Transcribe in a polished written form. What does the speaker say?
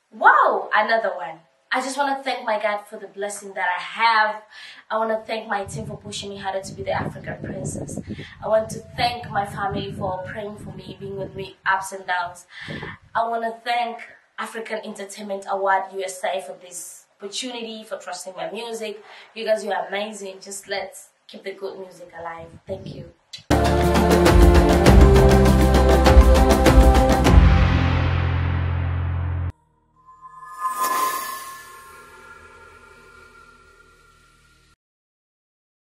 Wow, another one. I just want to thank my God for the blessing that I have. I want to thank my team for pushing me harder to be the African princess. I want to thank my family for praying for me, being with me ups and downs. I want to thank African Entertainment Award USA for this opportunity, for trusting my music. You guys, you're amazing. Just let's keep the good music alive. Thank you.